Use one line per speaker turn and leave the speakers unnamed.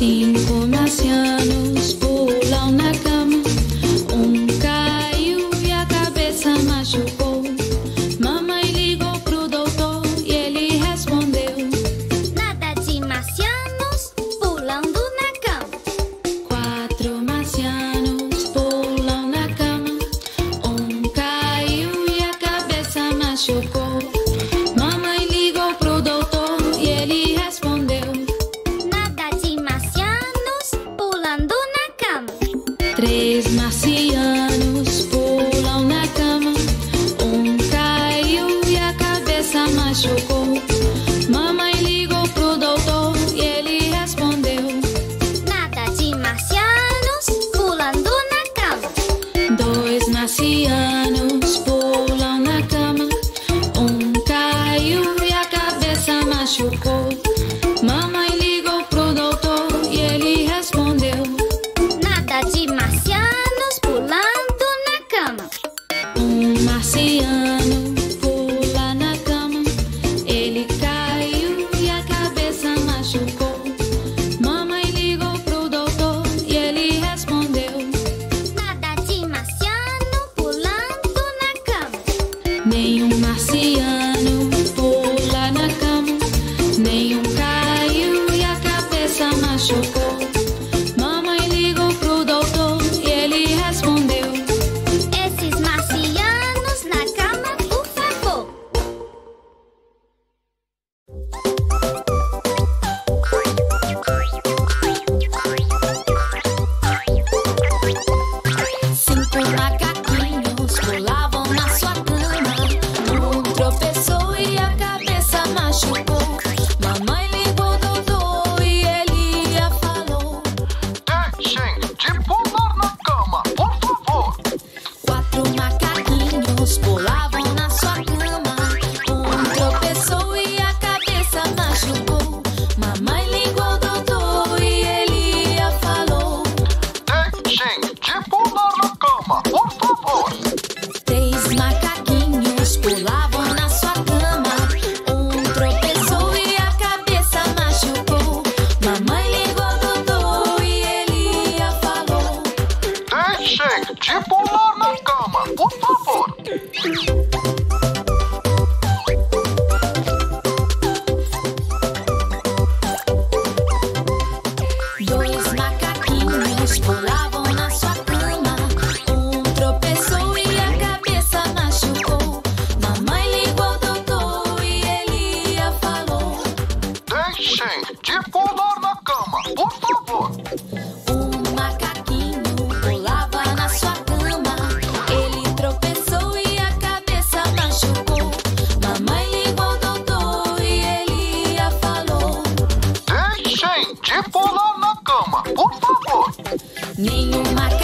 5 marcianos pulam na cama. Um caiu e a cabeça machucou. Mamãe ligou pro doutor e ele respondeu:
nada de marcianos pulando na cama.
4 marcianos pulam na cama. Um caiu e a cabeça machucou. Mamãe ligou pro doutor e ele respondeu:
nada de marcianos pulando na cama.
3 marcianos pulam na cama. Um caiu e a cabeça machucou. Mamãe ligou pro doutor e ele respondeu:
nada de marcianos pulando na cama.
2 marcianos pulam na cama. Um caiu e a cabeça machucou. Mamãe ligou pro doutor e ele respondeu:
nada de marcianos pulando na cama.
Um marciano pula na cama. Ele caiu e a cabeça machucou. Mamãe ligou pro doutor e ele respondeu:
nada de marciano pulando na cama.
nenhum marciano pula na cama. Nenhum caiu e a cabeça machucou. Mamãe ligou pro doutor e ele respondeu:
Esses marcianos na cama, por favor.
5 macaquinhos pulavam na sua cama. Um tropeçou e a cabeça machucou. Mamãe ligou o doutor e ele falou:
deixem de pular na cama, por favor.
4 macaquinhos pulavam na sua cama. Um tropeçou e a cabeça machucou. Mamãe ligou o doutor e ele falou:
Deixem de pular na cama, por favor.
3 macaquinhos pulavam na sua cama. Um tropeçou e a cabeça machucou. Mamãe ligou o doutor e ele falou:
Deixem de pular na cama, por favor.
2 macaquinhos pulavam na sua cama. Um tropeçou e a cabeça machucou. Mamãe ligou o doutor e ele falou:
Deixem de pular na cama, por favor.
Um macaquinho pulava na sua cama. Ele tropeçou e a cabeça machucou. Mamãe ligou o doutor e ele falou:
Deixem de pular na cama, por favor.
nenhum macaquinho